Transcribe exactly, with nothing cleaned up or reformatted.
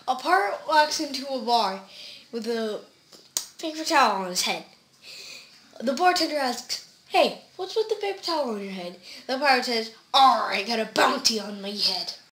A pirate walks into a bar with a paper towel on his head. The bartender asks, "Hey, what's with the paper towel on your head?" The pirate says, "Arr, I got a bounty on my head."